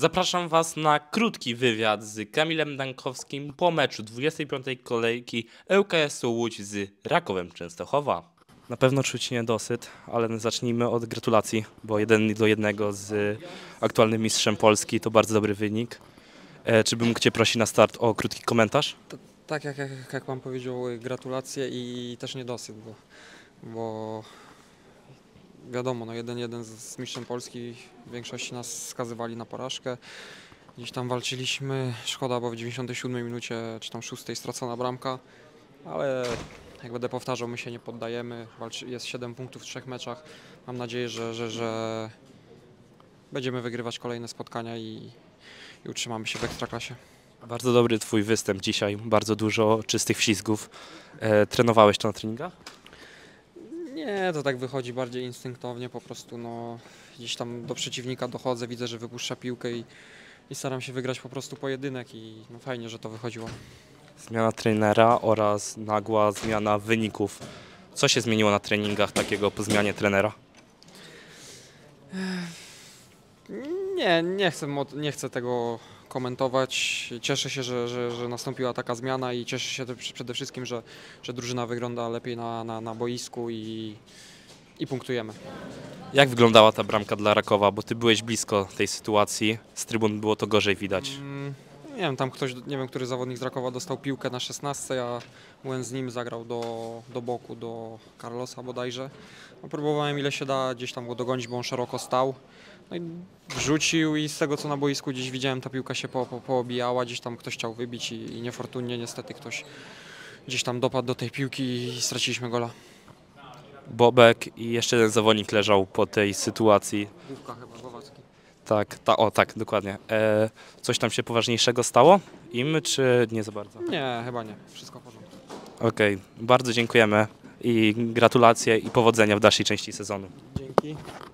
Zapraszam Was na krótki wywiad z Kamilem Dankowskim po meczu 25. kolejki ŁKS-u Łódź z Rakowem Częstochowa. Na pewno czuć niedosyt, ale zacznijmy od gratulacji, bo 1-1 z aktualnym mistrzem Polski to bardzo dobry wynik. Czy bym mógł Cię prosić na start o krótki komentarz? Tak jak Pan powiedział, gratulacje i też niedosyt, bo wiadomo, no 1-1 z mistrzem Polski, w większości nas skazywali na porażkę. Gdzieś tam walczyliśmy, szkoda, bo w 97 minucie czy tam 6 stracona bramka, ale jak będę powtarzał, my się nie poddajemy, jest 7 punktów w 3 meczach, mam nadzieję, że będziemy wygrywać kolejne spotkania i utrzymamy się w Ekstraklasie. Bardzo dobry Twój występ dzisiaj, bardzo dużo czystych wślizgów. Trenowałeś to na treningach? Nie, to tak wychodzi bardziej instynktownie, po prostu no, gdzieś tam do przeciwnika dochodzę, widzę, że wypuszcza piłkę i staram się wygrać po prostu pojedynek i no, fajnie, że to wychodziło. Zmiana trenera oraz nagła zmiana wyników. Co się zmieniło na treningach takiego po zmianie trenera? Nie chcę tego komentować. Cieszę się, że nastąpiła taka zmiana i cieszę się przede wszystkim, że drużyna wygląda lepiej na boisku i punktujemy. Jak wyglądała ta bramka dla Rakowa, bo Ty byłeś blisko tej sytuacji, z trybun było to gorzej widać. Nie wiem, tam ktoś, nie wiem, który zawodnik z Rakowa dostał piłkę na 16, ja byłem z nim, zagrał do boku, do Carlosa bodajże. No, próbowałem ile się da gdzieś tam go dogonić, bo on szeroko stał. No i wrzucił i z tego co na boisku gdzieś widziałem, ta piłka się poobijała, gdzieś tam ktoś chciał wybić i niefortunnie niestety ktoś gdzieś tam dopadł do tej piłki i straciliśmy gola. Bobek i jeszcze jeden zawodnik leżał po tej sytuacji. Główka chyba, Głowacki. Tak, tak, dokładnie. Coś tam się poważniejszego stało im, czy nie za bardzo? Nie, chyba nie. Wszystko w porządku. Okej, bardzo dziękujemy i gratulacje i powodzenia w dalszej części sezonu. Dzięki.